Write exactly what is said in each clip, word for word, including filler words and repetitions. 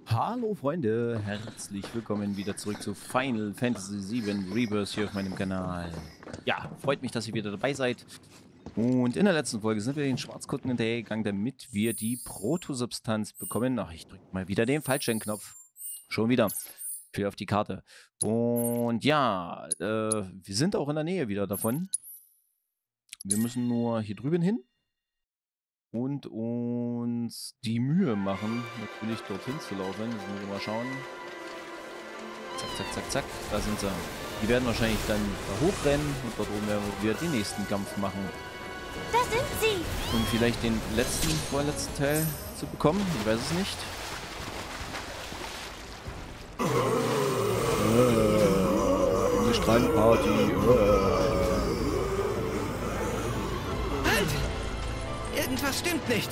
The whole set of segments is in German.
Hallo Freunde, herzlich willkommen wieder zurück zu Final Fantasy sieben Rebirth hier auf meinem Kanal. Ja, freut mich, dass ihr wieder dabei seid. Und in der letzten Folge sind wir den Schwarzkutten hinterhergegangen, damit wir die Protosubstanz bekommen. Ach, ich drücke mal wieder den falschen Knopf. Schon wieder. Für auf die Karte. Und ja, äh, wir sind auch in der Nähe wieder davon. Wir müssen nur hier drüben hin. Und uns die Mühe machen, natürlich dorthin zu laufen. Jetzt müssen wir mal schauen. Zack, zack, zack, zack. Da sind sie. Die werden wahrscheinlich dann da hochrennen und dort oben werden wir den nächsten Kampf machen. Da sind sie! Und vielleicht den letzten, vorletzten Teil zu bekommen. Ich weiß es nicht. Äh, die Strandparty. Äh. Irgendwas stimmt nicht.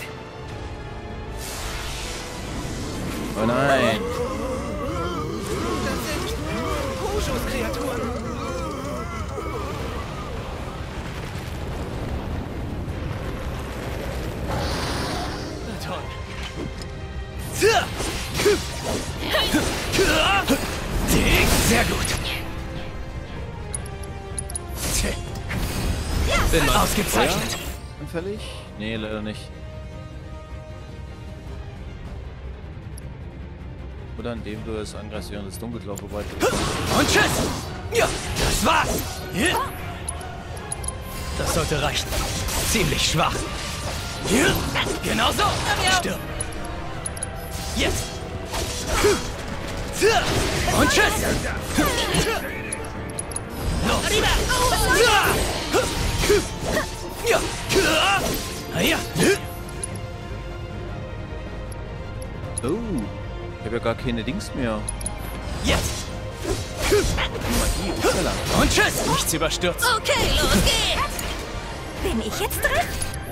Oh nein. Das sind Hoshos-Kreaturen. Na toll. Sehr gut. Bin ausgezeichnet. Anfällig? Nee, leider nicht. Oder indem du es angreifst, während das Dunkelblau vorbei ist. Und tschüss! Ja, das war's! Das sollte reichen. Ziemlich schwach. Genau so! Stirb! Jetzt! Und tschüss! Los! Ja! Ja! Oh, ich habe ja gar keine Dings mehr. Jetzt! Magie, upsala. Und tschüss! Nichts überstürzt! Okay, los geht's! Bin ich jetzt drin?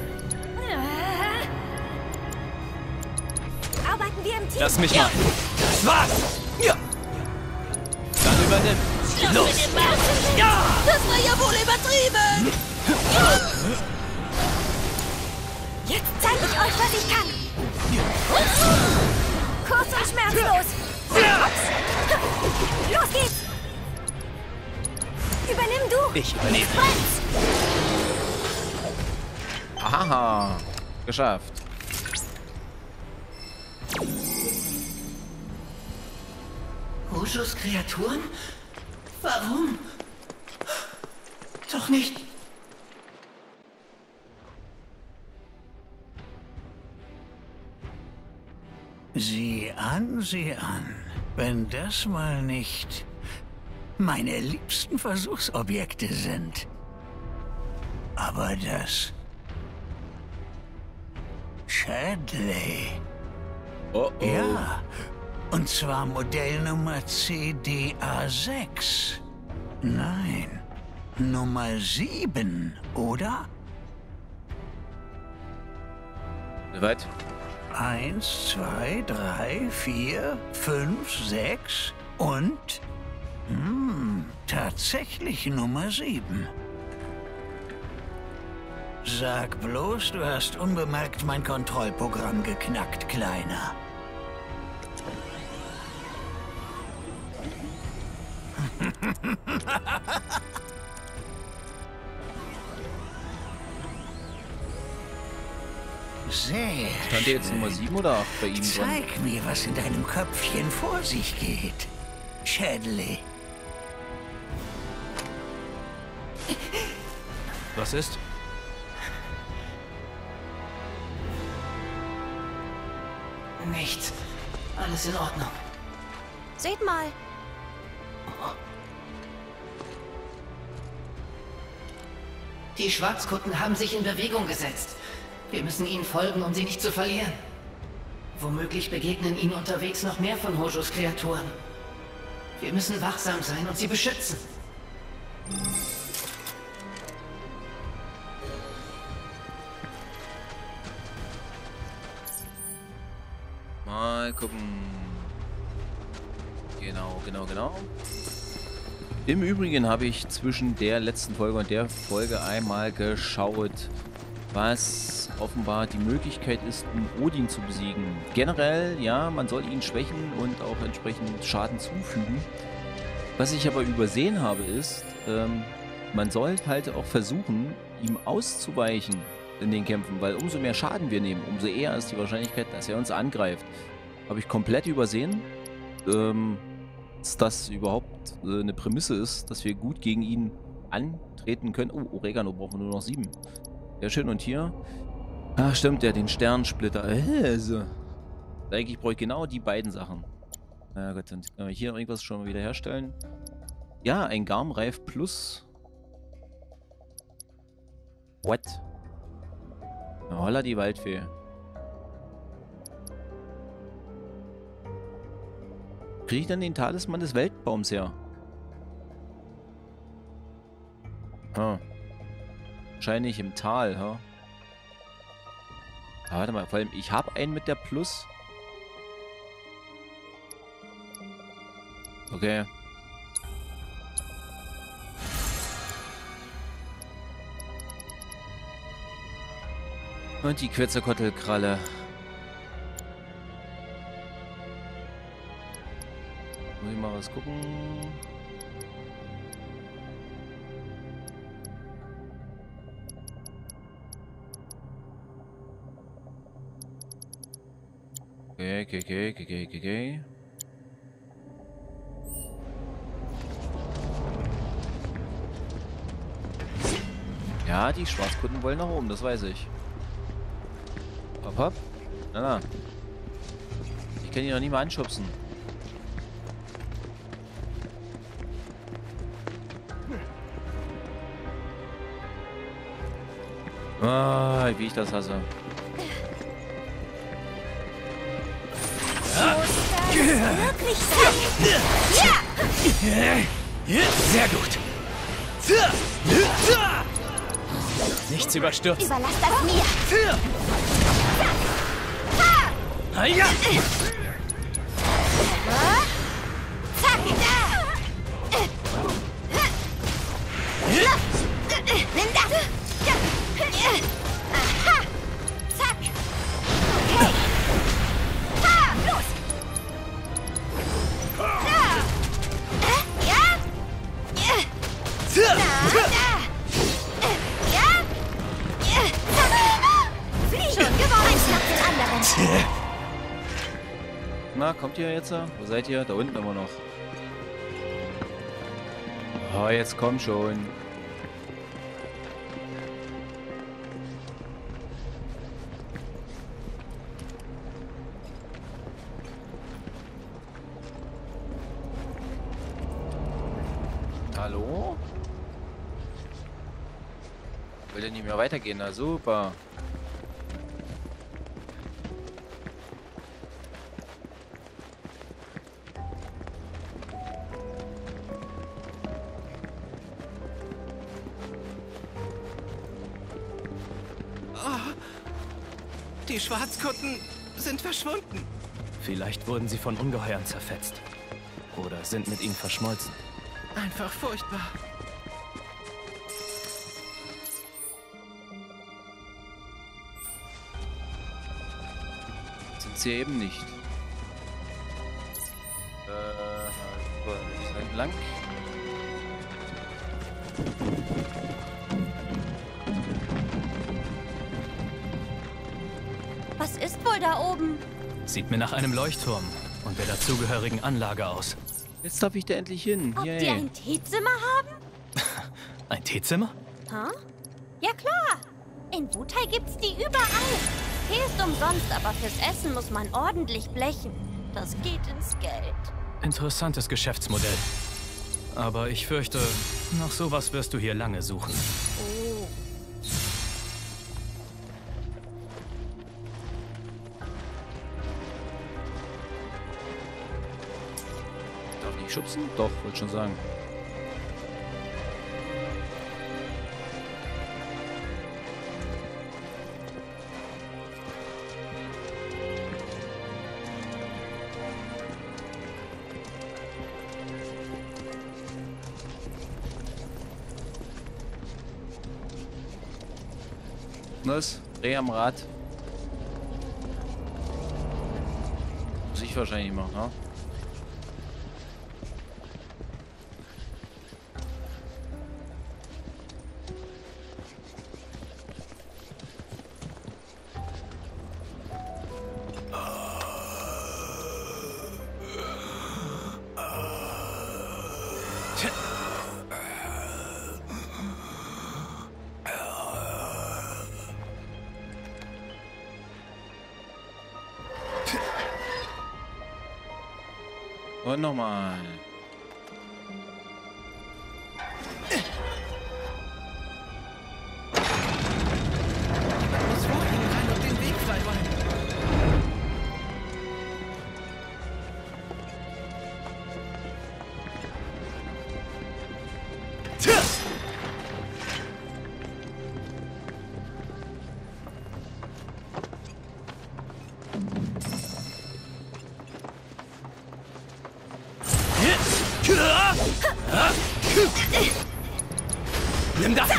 Arbeiten wir im Team? Lass mich mal! Das war's! Ja! Dann übernimm! Schluss Los! mit dem Bauch. Ja! Das war ja wohl übertrieben! Jetzt zeige ich euch, was ich kann! Kurz und schmerzlos! Los geht's! Übernimm du! Ich übernehme! Franz! Haha, geschafft. Hoshos Kreaturen? Warum? Doch nicht. Sieh an, sieh an. Wenn das mal nicht meine liebsten Versuchsobjekte sind. Aber das... Chadley. Oh oh. Ja, und zwar Modellnummer C D A sechs. Nein, Nummer sieben, oder? Soweit? Eins, zwei, drei, vier, fünf, sechs und... Hm, tatsächlich Nummer sieben. Sag bloß, du hast unbemerkt mein Kontrollprogramm geknackt, Kleiner. Sehr Stand der jetzt Nummer sieben oder acht bei ihm dran? Zeig mir, was in deinem Köpfchen vor sich geht, Chadley. Was ist? Nichts. Alles in Ordnung. Seht mal! Die Schwarzkutten haben sich in Bewegung gesetzt. Wir müssen ihnen folgen, um sie nicht zu verlieren. Womöglich begegnen ihnen unterwegs noch mehr von Hoshos Kreaturen. Wir müssen wachsam sein und sie beschützen. Mal gucken. Genau, genau, genau. Im Übrigen habe ich zwischen der letzten Folge und der Folge einmal geschaut, was offenbar die Möglichkeit ist, um Odin zu besiegen. Generell, ja, man soll ihn schwächen und auch entsprechend Schaden zufügen. Was ich aber übersehen habe, ist, ähm, man soll halt auch versuchen, ihm auszuweichen in den Kämpfen, weil umso mehr Schaden wir nehmen, umso eher ist die Wahrscheinlichkeit, dass er uns angreift. Habe ich komplett übersehen, ähm, dass das überhaupt äh, eine Prämisse ist, dass wir gut gegen ihn antreten können. Oh, Oregano brauchen wir nur noch sieben. Sehr schön. Und hier? Ach, stimmt, ja, den Sternensplitter. Also. Eigentlich brauche ich genau die beiden Sachen. Na gut, dann können wir hier irgendwas schon mal wieder herstellen. Ja, ein Garmreif Plus. What? Na, holla die Waldfee. Kriege ich dann den Talisman des Weltbaums her? Hm. Wahrscheinlich im Tal, ha? Ah, warte mal, vor allem, ich habe einen mit der Plus. Okay. Und die Quetzalcoatlkralle. Muss ich mal was gucken. Okay, okay, okay, okay, okay, okay. Ja, die Schwarzkunden wollen nach oben, das weiß ich. Hopp, hopp. Na, na. Ich kann die noch nicht mal anschubsen. Ah, wie ich das hasse. Wirklich sein? Ja! Sehr gut. Nichts überstürzt. Überlass das mir! Hiya! Zack! Nimm das! Aha! Zack! Okay! Ha! Los! Da! Ja! Da! Da! Ja! Zack! Schon gewonnen! Eins nach dem anderen! Na, kommt ihr jetzt? Wo seid ihr? Da unten immer noch. Oh, jetzt komm schon. Hallo? Will der nicht mehr weitergehen? Na super. Die Schwarzkutten sind verschwunden. Vielleicht wurden sie von Ungeheuern zerfetzt. Oder sind mit ihnen verschmolzen. Einfach furchtbar. Sind sie eben nicht. Äh, wo ist entlang? Was ist wohl da oben? Sieht mir nach einem Leuchtturm und der dazugehörigen Anlage aus. Jetzt darf ich da endlich hin. Ob Yay. die ein Teezimmer haben? Ein Teezimmer? Huh? Ja klar. In Wutai gibt's die überall. Tee ist umsonst, aber fürs Essen muss man ordentlich blechen. Das geht ins Geld. Interessantes Geschäftsmodell. Aber ich fürchte, nach sowas wirst du hier lange suchen. Oh. Darf ich schubsen? Doch, wollte schon sagen. Was? Dreh am Rad. Muss ich wahrscheinlich machen, ne? Und nochmal. Man muss vor ihnen rein und den Weg frei räumen. Nimm das!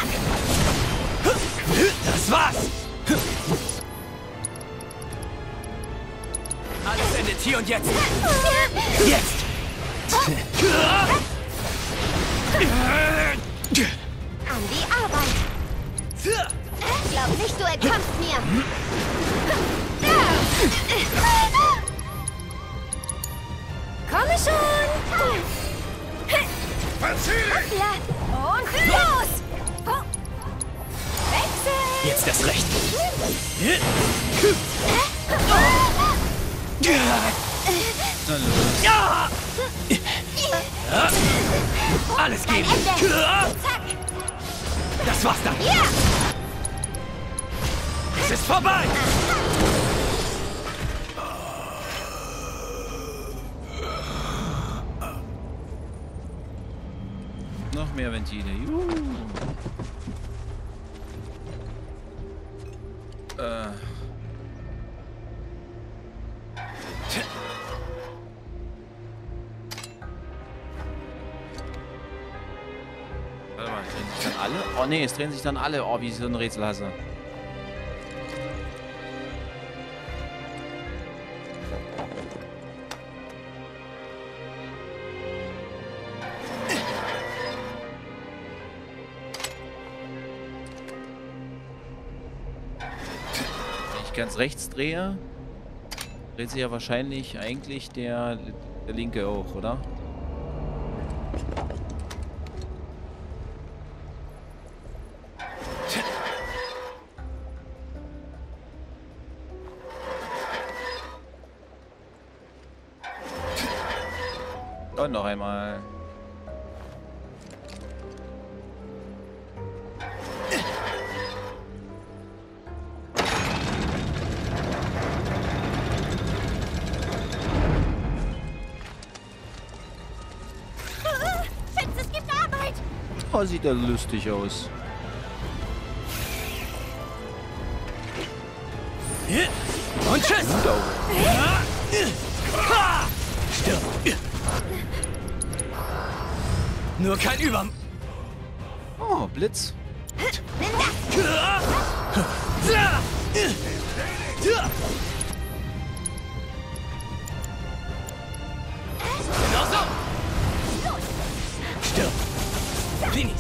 Das war's! Alles endet hier und jetzt! Jetzt! An die Arbeit. Glaub nicht, du entkommst mir. Komme schon! Hoppla. Und los! Wechsel! Jetzt erst recht! Ja! Alles geben! Zack! Das war's dann! Ja! Es ist vorbei! Noch mehr Ventile. Juhu. Äh. Warte mal, drehen sich dann alle? Oh ne, es drehen sich dann alle. Oh, wie ich so ein Rätsel hasse. Ganz rechts drehe, dreht sich ja wahrscheinlich eigentlich der, der linke auch, oder? Und noch einmal. Oh, sieht er lustig aus. Und tschüss! Stirb! Nur kein Über... Oh, Blitz. Genau so! Stirb! Finis!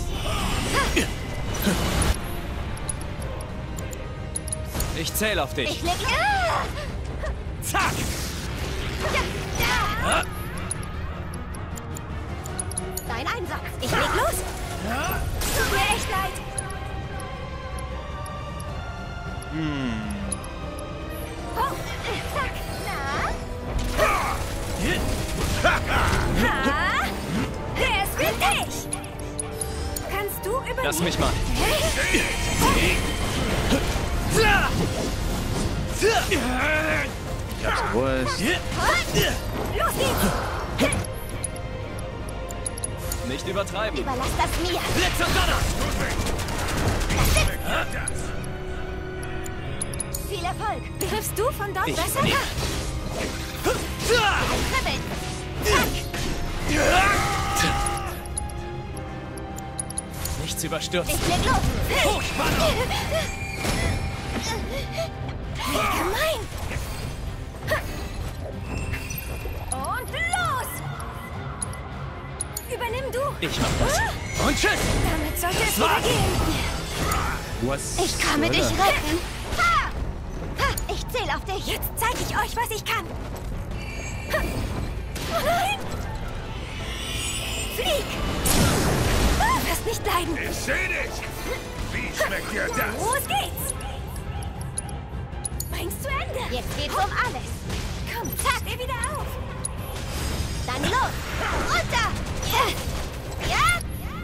Ich zähle auf dich. Ich leg... Zack! Dein Einsatz. Ich leg los. Tut mir echt leid. Hm. Oh, zack. Na? Ha? Der ist für dich. Kannst du übernehmen? Lass mich mal. Ich hab's gewusst. Los geht's. Nicht übertreiben. Überlass das mir. Blitz und Donner! Viel Erfolg. Triffst du von dort Ich besser? nicht. Kribbeln. Nichts überstürzt. Ich leg los. Hochspannung! Gemein! Und los! Übernimm du! Ich mach das. Und tschüss! Damit sollte es wieder gehen. Was? Ich komme zur dich Hölle? retten. Ha! Ha! Ich zähle auf dich. Jetzt zeige ich euch, was ich kann. Ha! Oh nein! Flieg! Du wirst nicht leiden. Ich seh dich! Wie schmeckt dir das? Los geht's! Bring's zu Ende! Jetzt geht's um alles! Komm, zack, ihr wieder auf! Dann los! Runter! Ja! Ja!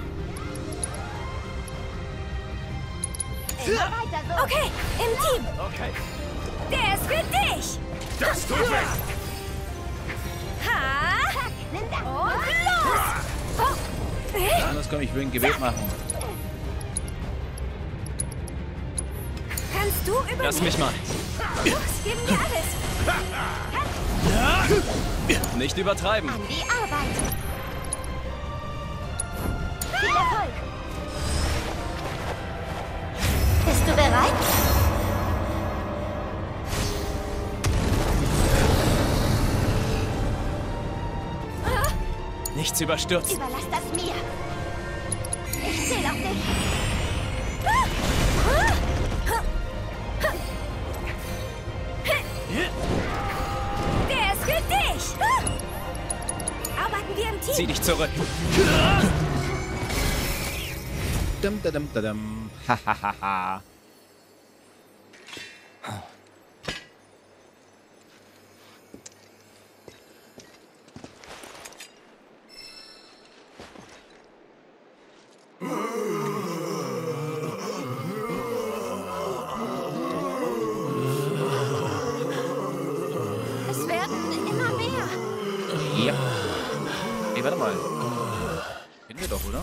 Immer weiter so! Okay, im Team! Okay. Der ist für dich! Das tut weh! Ha! Und los! Oh. Äh? Anders komm, ich will ein Gebet machen. Kannst du übernehmen? Lass mich mal. Los, geben wir alles! Nicht übertreiben. An die Arbeit! Viel Erfolg! Bist du bereit? Nichts überstürzen. Überlass das mir! Ich zähle auf dich! Der ist für dich! Arbeiten wir im Team! Zieh dich zurück. Dum, da, dum, da, dum. Hahaha. Es werden immer mehr! Ja. Ey, warte mal. Kennen wir doch, oder?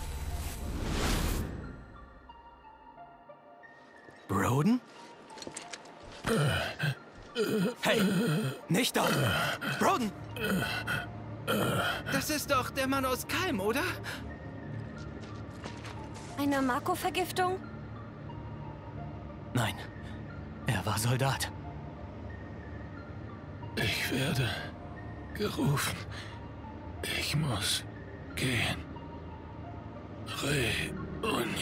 Broden? Hey, nicht dort! Broden! Das ist doch der Mann aus Kalm, oder? Eine Marco-Vergiftung? Nein, er war Soldat. Ich werde gerufen. Ich muss gehen. Reunion.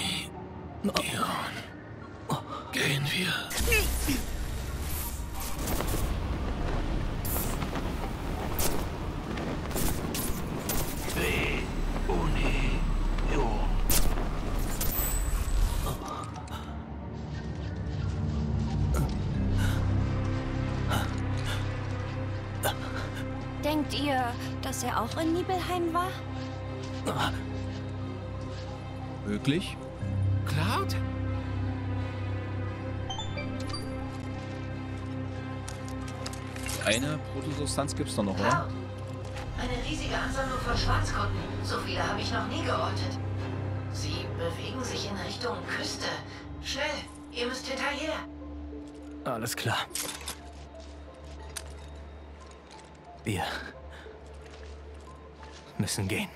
Gehen wir. Reunion. Denkt ihr, dass er auch in Nibelheim war? Möglich? Cloud? Eine Protosubstanz gibt's doch noch, oder? Cloud. Eine riesige Ansammlung von Schwarzkutten. So viele habe ich noch nie geortet. Sie bewegen sich in Richtung Küste. Schnell, ihr müsst hinterher. Alles klar. Wir müssen gehen.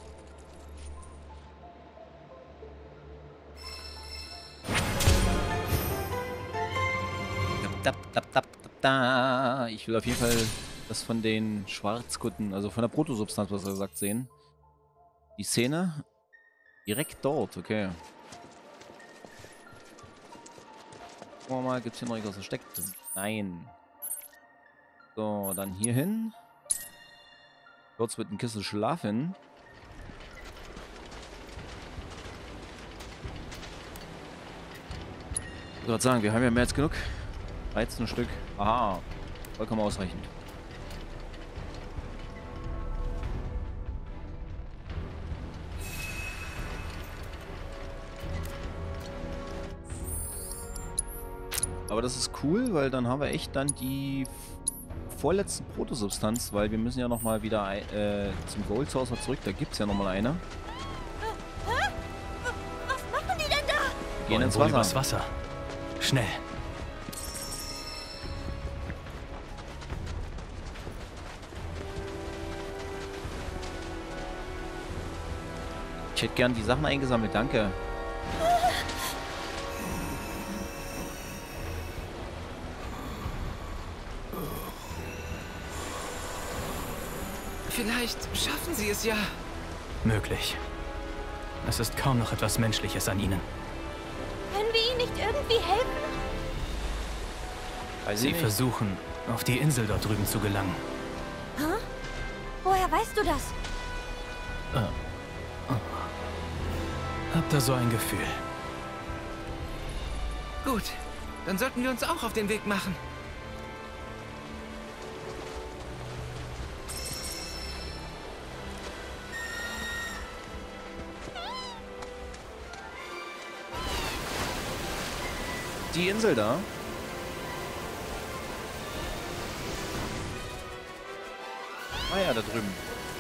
Dap, dap, dap, dap, da. Ich will auf jeden Fall das von den Schwarzkutten, also von der Protosubstanz, was er gesagt, sehen. Die Szene direkt dort, okay. Gucken wir mal, gibt es hier noch irgendwas versteckt? Nein. So, dann hier hin. Dort wird ein Kissen schlafen. Ich würde sagen, wir haben ja mehr als genug. dreizehn Stück. Aha. Vollkommen ausreichend. Aber das ist cool, weil dann haben wir echt dann die vorletzte Protosubstanz, weil wir müssen ja nochmal wieder äh, zum Gold Saucer zurück. Da gibt es ja nochmal eine. Was machen die denn da? Gehen Wollen ins wohl Wasser. übers Wasser. Schnell. Ich hätte gern die Sachen eingesammelt, danke. Vielleicht schaffen sie es ja. Möglich. Es ist kaum noch etwas Menschliches an ihnen. Können wir ihnen nicht irgendwie helfen? Weiß Sie ich nicht. versuchen, auf die Insel dort drüben zu gelangen. Hä? Woher weißt du das? Hab da so ein Gefühl. Gut, dann sollten wir uns auch auf den Weg machen. Die Insel da? Ah ja, da drüben.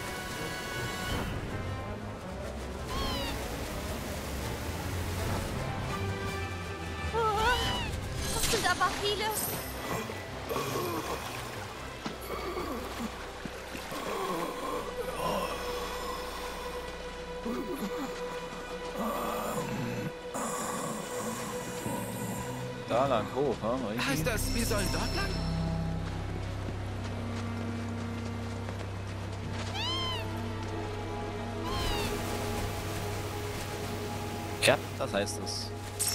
Oh, das sind aber viele. Da lang hoch, ha? Heißt das, wir sollen dort lang? Ja, das heißt es.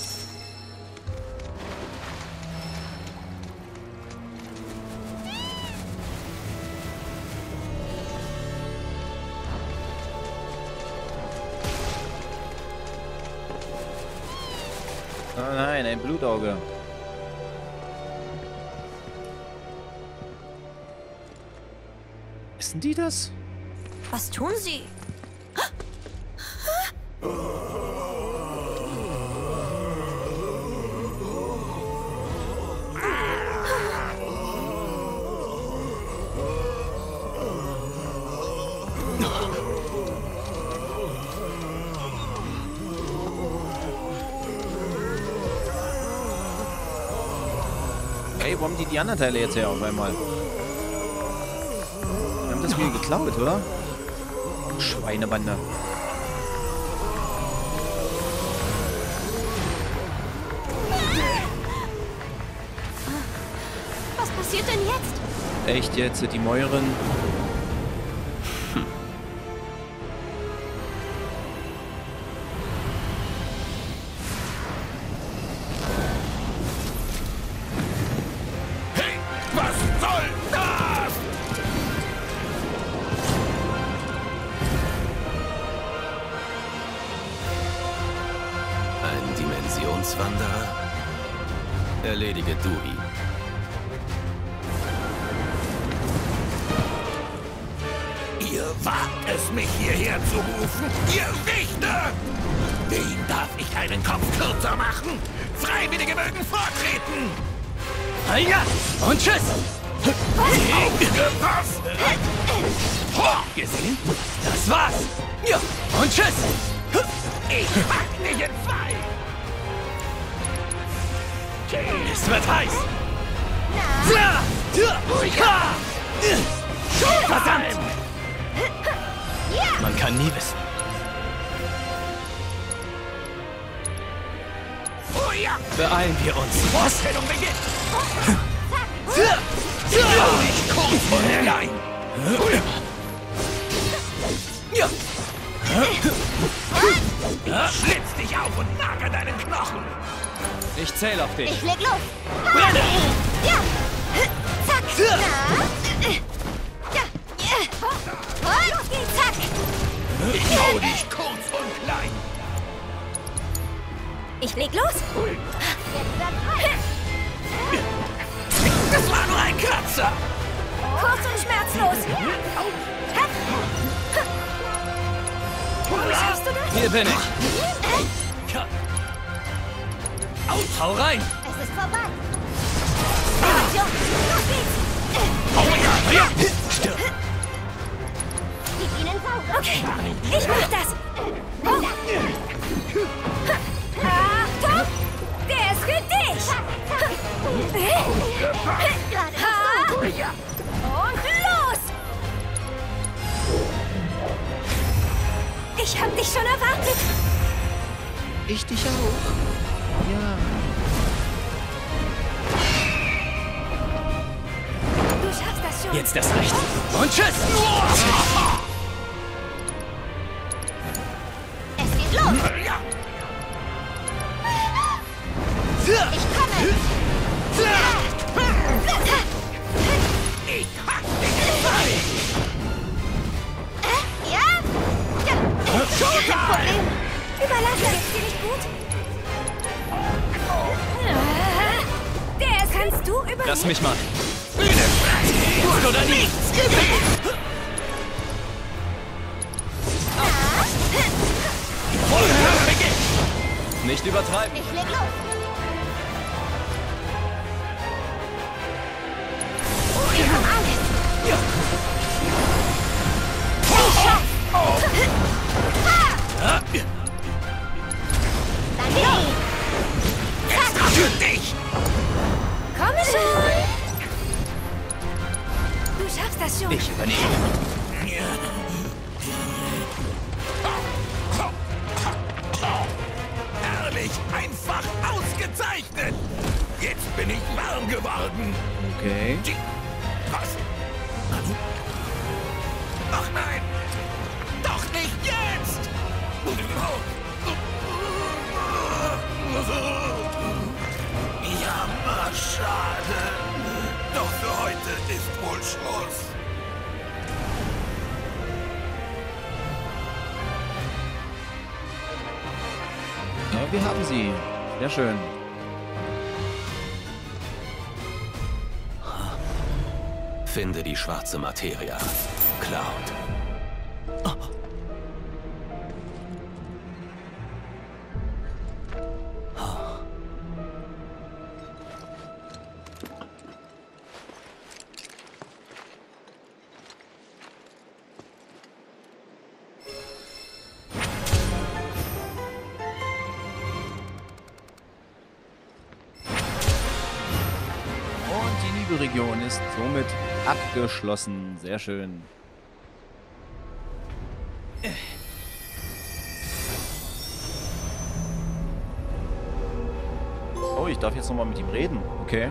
Oh nein, ein Blutauge. Wissen die das? Was tun sie? Ey, wo haben die die anderen Teile jetzt her auf einmal? Die haben das wieder geklaut, oder? Schweinebande. Was passiert denn jetzt? Echt jetzt, die Mäuren? Hey, was soll das? Ein Dimensionswanderer? Erledige du ihn. Ihr wagt es, mich hierher zu rufen, ihr Wichter! Wem darf ich einen Kopf kürzer machen? Freiwillige mögen vortreten! Ja, und tschüss! Aufgepasst! Gesehen? Das war's! Ja, und tschüss! Ich pack dich in zwei! Es wird heiß! Ja! Ja! Verdammt! Man kann nie wissen. Oh ja! Beeilen wir uns. Vorstellung beginnt! Nicht kurz vor der Lein! Ja! Schlitz dich auf und nagel deinen Knochen! Ich zähle auf dich. Ich leg los. Brenne! Ja. Zack. Na. Ja. Und los geht's. Zack. Ich hau dich kurz und klein! Ich leg los. Das war nur ein Kratzer! Kurz und schmerzlos. Schaffst du das? Hier bin ich. Hau rein! Es ist vorbei. Aktion. Los geht's. Ja! Stirb! Gib ihnen Sauger. Okay, ich mach das. Achtung! Der ist für dich. Ha! Und los! Ich hab dich schon erwartet. Ich dich auch. Ja. Du schaffst das schon. Jetzt erst recht. Und tschüss! Es geht los! Ich komme! Ich hack dich voll! Ja? Ja. Problem. Überlasse. Geht's dir nicht gut? Der ist... Kannst du überleben? Lass mich mal. Gut oder nie? Nicht übertreiben. Ich leg los. Wir haben alles. Danke. Extra für dich! Komm schon. Du schaffst das schon. Ich übernehme. Herrlich, einfach ausgezeichnet! Jetzt bin ich warm geworden. Okay. Die- Was? Ach nein! Doch nicht jetzt! Ja, schade. Doch für heute ist wohl Schluss. Ja, wir haben sie. Sehr schön. Finde die schwarze Materia. Cloud. Region ist somit abgeschlossen. Sehr schön. Oh, ich darf jetzt nochmal mit ihm reden. Okay.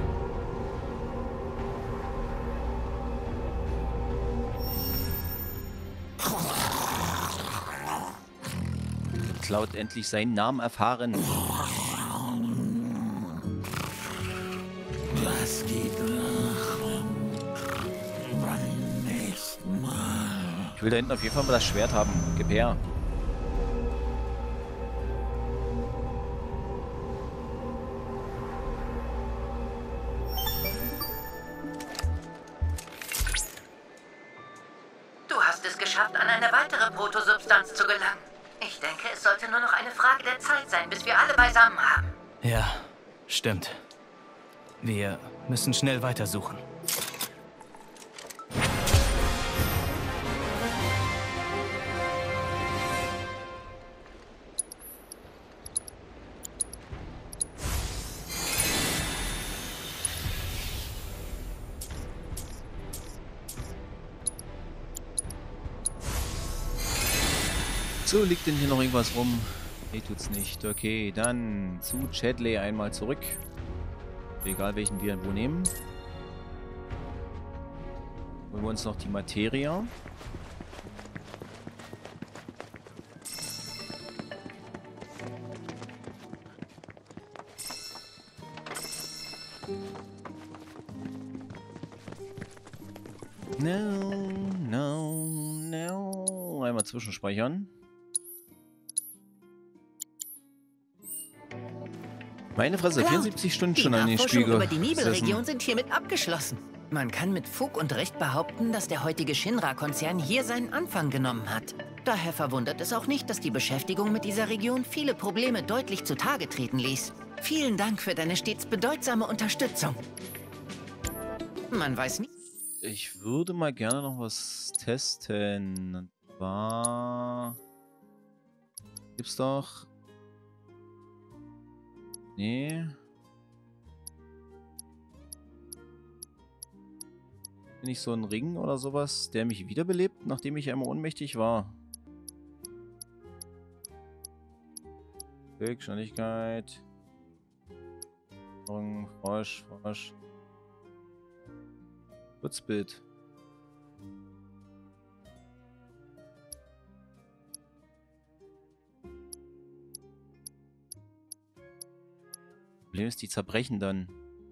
Cloud endlich seinen Namen erfahren. Was geht nach? Beim nächsten Mal. Ich will da hinten auf jeden Fall mal das Schwert haben. Gib her. Du hast es geschafft, an eine weitere Protosubstanz zu gelangen. Ich denke, es sollte nur noch eine Frage der Zeit sein, bis wir alle beisammen haben. Ja, stimmt. Wir müssen schnell weitersuchen. So, liegt denn hier noch irgendwas rum? Nee, tut's nicht. Okay, dann zu Chadley einmal zurück. Egal welchen wir wo nehmen. Holen wir uns noch die Materia. No, no, no. Einmal zwischenspeichern. Meine Fresse, Cloud, vierundsiebzig Stunden schon die an den Nachforschungen Spiegel. über die Nibelregion sind hiermit abgeschlossen. Man kann mit Fug und Recht behaupten, dass der heutige Shinra-Konzern hier seinen Anfang genommen hat. Daher verwundert es auch nicht, dass die Beschäftigung mit dieser Region viele Probleme deutlich zutage treten ließ. Vielen Dank für deine stets bedeutsame Unterstützung. Man weiß nie... Ich würde mal gerne noch was testen. Und zwar... Gibt's doch... Nee. Bin ich so ein Ring oder sowas, der mich wiederbelebt, nachdem ich einmal ohnmächtig war? Weg, Schnelligkeit. Frosch, Frosch. Schutzbild. Problem ist, die zerbrechen dann.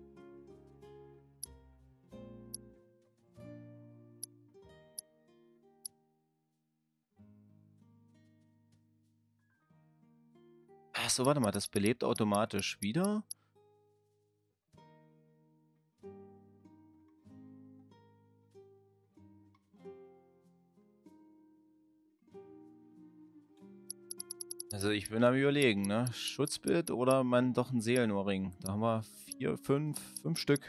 Achso, warte mal, das belebt automatisch wieder. Also ich bin am Überlegen, ne? Schutzbild oder man doch ein Seelenohrring. Da haben wir vier, fünf, fünf Stück.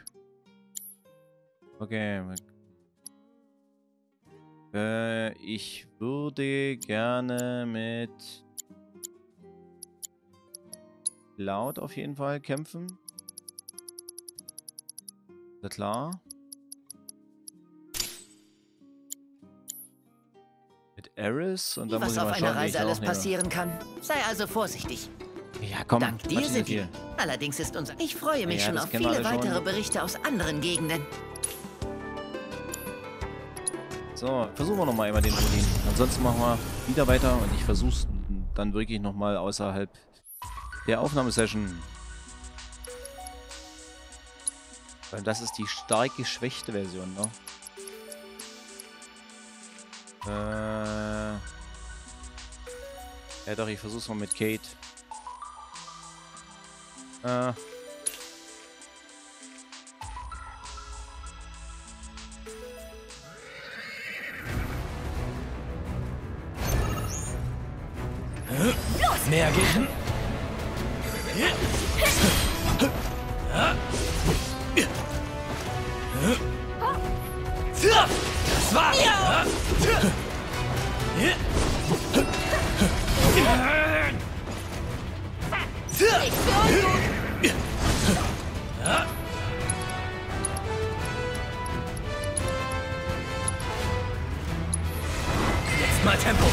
Okay. Äh, ich würde gerne mit Cloud auf jeden Fall kämpfen. Ist ja klar. Mit Eris und dann muss Was ich auf mal einer schauen, wie ich Reise da alles auch nehme. passieren kann. Sei also vorsichtig. Ja, komm. Dank dir Quatsch sind nicht wir. hier. Allerdings ist unser... Ich freue mich Ja, schon das auf kennen wir viele alle schon. weitere Berichte aus anderen Gegenden. So, versuchen wir nochmal einmal den Odin. Ansonsten machen wir wieder weiter und ich versuche es dann wirklich nochmal außerhalb der Aufnahmesession. Weil das ist die stark geschwächte Version, ne? Äh... Ja doch, ich versuch's mal mit Kate. Äh... Mehr gehen. Das war's. Jetzt mal Tempo.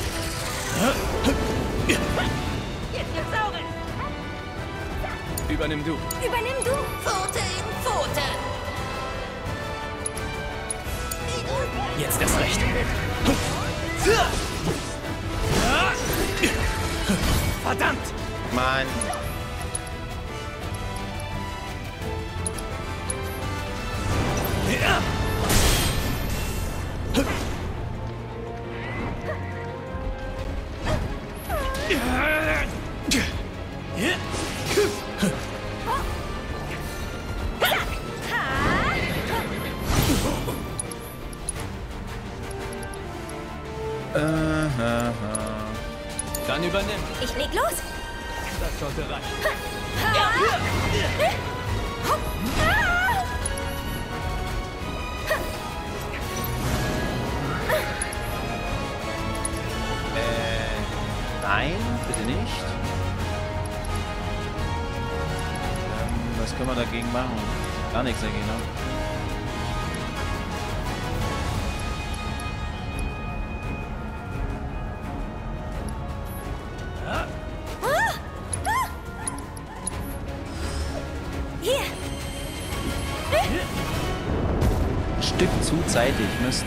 Übernimm du. Übernimm du. Pfote in Pfote. Jetzt erst recht. Verdammt! Mann! Ja. Dann übernimm. Ich leg los. Das sollte reichen. Äh, nein, bitte nicht. Ähm, was können wir dagegen machen? Gar nichts dagegen, ne? Stück zu zeitig, Mist.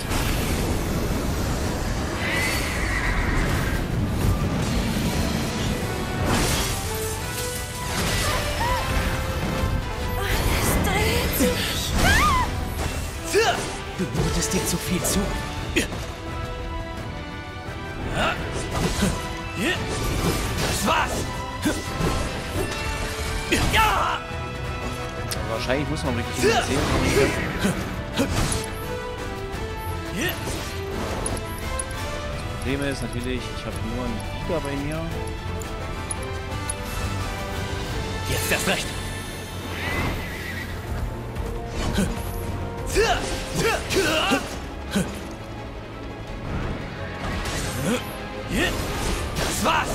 Du mutest dir zu viel zu. Das war's. Ja! Wahrscheinlich muss man wirklich viel sehen. Das Problem ist natürlich, ich habe nur einen Giga bei mir. Jetzt erst recht. Das war's.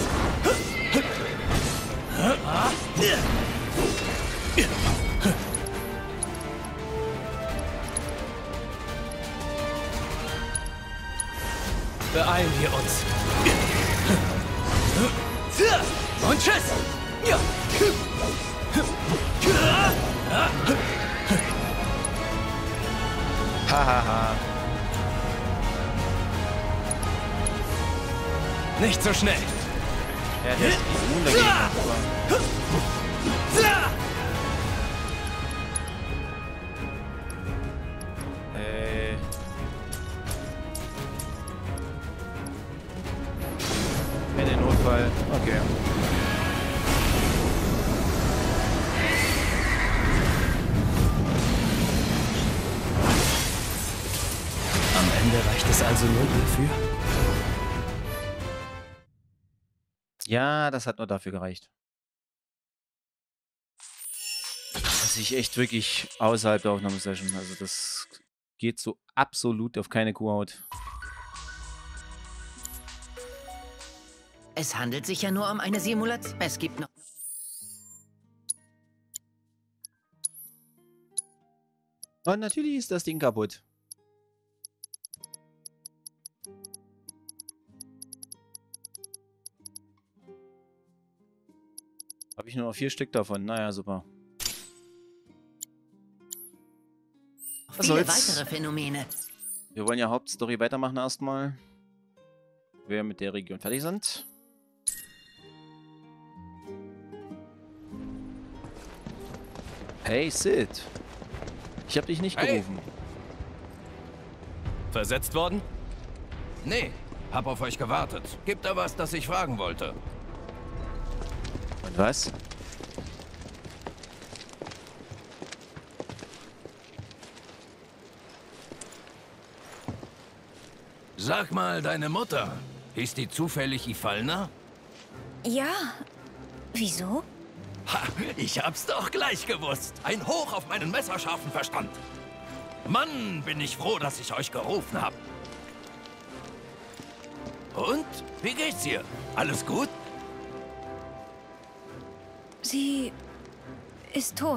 Beeilen wir uns. Und tschüss. Ja. Hahaha. Nicht so schnell. Ja, der ist immun dagegen. Aber Fall. Okay. Am Ende reicht es also nur hierfür? Ja, das hat nur dafür gereicht. Dass ich echt wirklich außerhalb der Aufnahmesession, also das geht so absolut auf keine Kuhhaut. Es handelt sich ja nur um eine Simulation. Es gibt noch... Und natürlich ist das Ding kaputt. Habe ich nur noch vier Stück davon. Naja, super. Was viele soll's? weitere Phänomene. Wir wollen ja Hauptstory weitermachen erstmal. Wir mit der Region fertig sind. Hey Sid. Ich habe dich nicht Hey. gerufen. Versetzt worden? Nee, hab auf euch gewartet. Gibt da was, das ich fragen wollte? Und was? Sag mal, deine Mutter, hieß die zufällig Ifalna? Ja. Wieso? Ha, ich hab's doch gleich gewusst. Ein Hoch auf meinen messerscharfen Verstand. Mann, bin ich froh, dass ich euch gerufen hab. Und? Wie geht's ihr? Alles gut? Sie ist tot.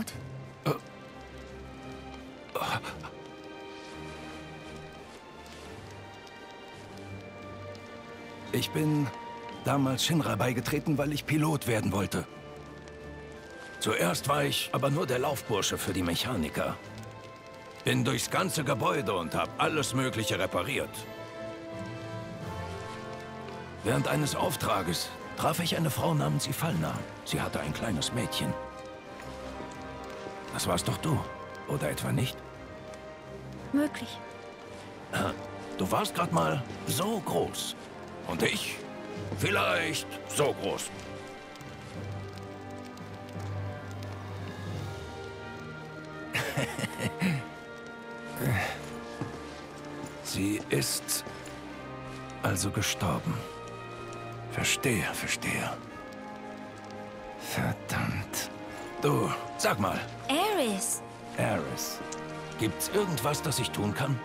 Ich bin damals Shinra beigetreten, weil ich Pilot werden wollte. Zuerst war ich aber nur der Laufbursche für die Mechaniker. Bin durchs ganze Gebäude und habe alles Mögliche repariert. Während eines Auftrages traf ich eine Frau namens Ifalna. Sie hatte ein kleines Mädchen. Das warst doch du, oder etwa nicht? Möglich. Du warst gerade mal so groß. Und ich vielleicht so groß. Sie ist also gestorben. Verstehe, verstehe. Verdammt. Du, sag mal, Ares. Ares, gibt's irgendwas, das ich tun kann?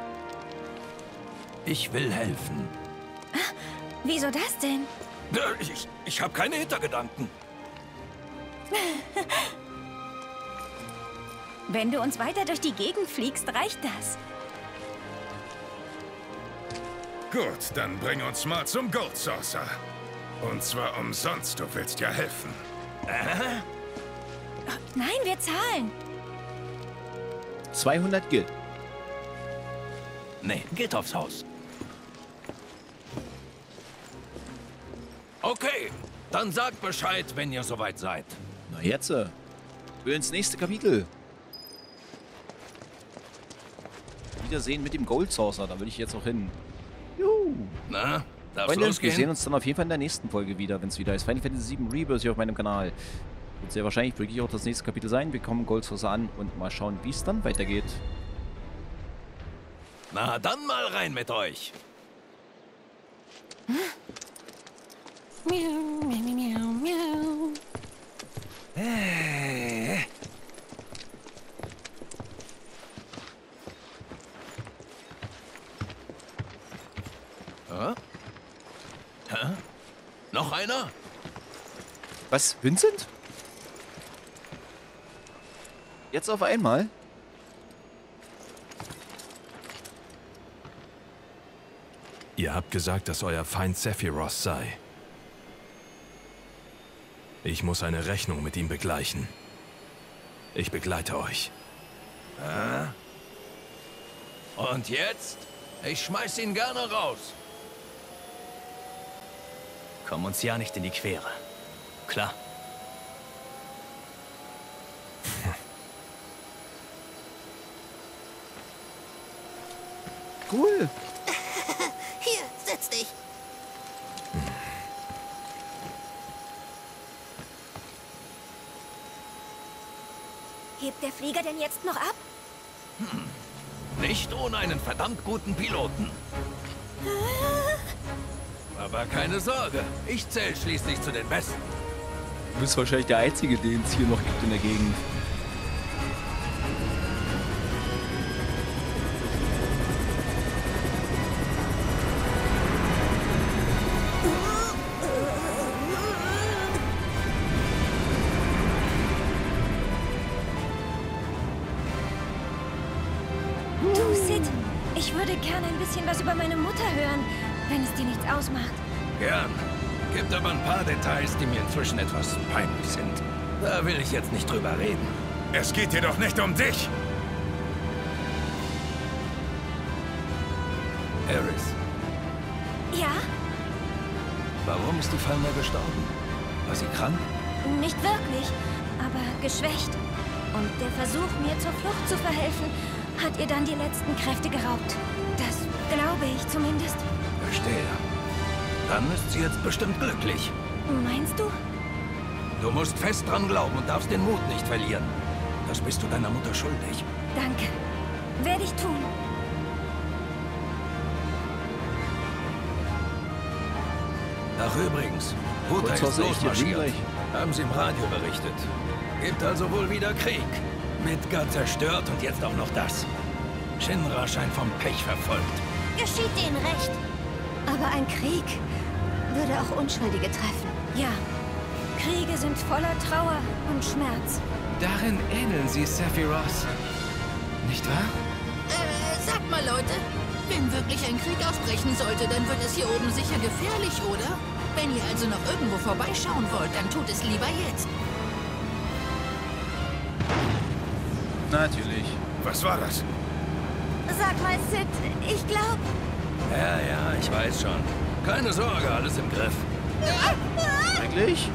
Ich will helfen. Wieso das denn? Ich, ich habe keine Hintergedanken. Wenn du uns weiter durch die Gegend fliegst, reicht das. Gut, dann bring uns mal zum Gold Saucer. Und zwar umsonst, du willst ja helfen. Äh? Nein, wir zahlen. zweihundert Gil. Nee, geht aufs Haus. Okay, dann sagt Bescheid, wenn ihr soweit seid. Na jetzt. äh, Für ins nächste Kapitel. Wiedersehen mit dem Gold Saucer. Da will ich jetzt auch hin. Juhu. Na, darf's Freunde, wir losgehen? sehen uns dann auf jeden Fall in der nächsten Folge wieder, wenn es wieder ist. Final Fantasy sieben Rebirth hier auf meinem Kanal. Wird sehr wahrscheinlich wirklich auch das nächste Kapitel sein. Wir kommen Gold Saucer an und mal schauen, wie es dann weitergeht. Na, dann mal rein mit euch. Miau, miau, miau, miau. Äh. Hä? Hä? Noch einer? Was? Vincent? Jetzt auf einmal? Ihr habt gesagt, dass euer Feind Sephiroth sei. Ich muss eine Rechnung mit ihm begleichen. Ich begleite euch. Hä? Und jetzt? Ich schmeiß ihn gerne raus. Komm uns ja nicht in die Quere. Klar. Cool. Hier, setz dich. Hebt der Flieger denn jetzt noch ab? Hm. Nicht ohne einen verdammt guten Piloten. Aber keine Sorge, ich zähle schließlich zu den Besten. Du bist wahrscheinlich der Einzige, den es hier noch gibt in der Gegend. Du, Sid, ich würde gerne ein bisschen was über meine Mutter hören, wenn es dir nichts ausmacht. Gern. Gibt aber ein paar Details, die mir inzwischen etwas peinlich sind. Da will ich jetzt nicht drüber reden. Es geht dir doch nicht um dich! Eris, Ja? warum ist die Falmer gestorben? War sie krank? Nicht wirklich, aber geschwächt. Und der Versuch, mir zur Flucht zu verhelfen, hat ihr dann die letzten Kräfte geraubt. Das glaube ich zumindest. Verstehe. Dann ist sie jetzt bestimmt glücklich. Meinst du? Du musst fest dran glauben und darfst den Mut nicht verlieren. Das bist du deiner Mutter schuldig. Danke. Werde ich tun. Ach übrigens, Huta Kurz ist was echt, hier losmarschiert. gleich. Haben sie im Radio berichtet. Gibt also wohl wieder Krieg. Midgard zerstört und jetzt auch noch das. Shinra scheint vom Pech verfolgt. Geschieht denen recht. Aber ein Krieg würde auch Unschuldige treffen. Ja. Kriege sind voller Trauer und Schmerz. Darin ähneln sie Sephiroth. Nicht wahr? Äh, sagt mal, Leute. Wenn wirklich ein Krieg ausbrechen sollte, dann wird es hier oben sicher gefährlich, oder? Wenn ihr also noch irgendwo vorbeischauen wollt, dann tut es lieber jetzt. Natürlich. Was war das? Sag mal, Sid, ich glaube... Ja, ja, ich weiß schon. Keine Sorge, alles im Griff. Wirklich?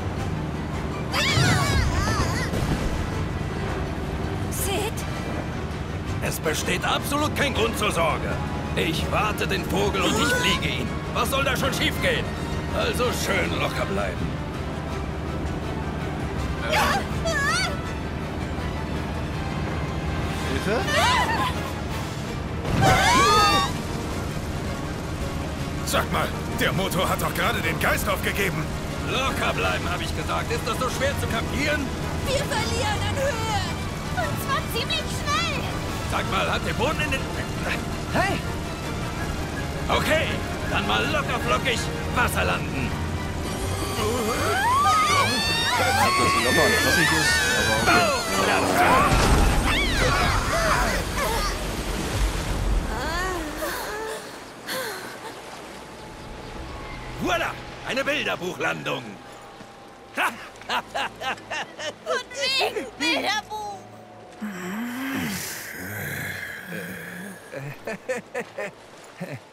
Sid? Es besteht absolut kein Grund zur Sorge. Ich warte den Vogel und ich fliege ihn. Was soll da schon schiefgehen? Also schön locker bleiben. Hilfe? Sag mal, der Motor hat doch gerade den Geist aufgegeben. Locker bleiben, habe ich gesagt. Ist das so schwer zu kapieren? Wir verlieren an Höhe. Und zwar ziemlich schnell. Sag mal, hat der Boden in den... Hey! Okay, dann mal locker flockig Wasser landen. Ob das locker und flossig ist, aber okay. Voila! Eine Bilderbuchlandung! Und wegen Bilderbuch.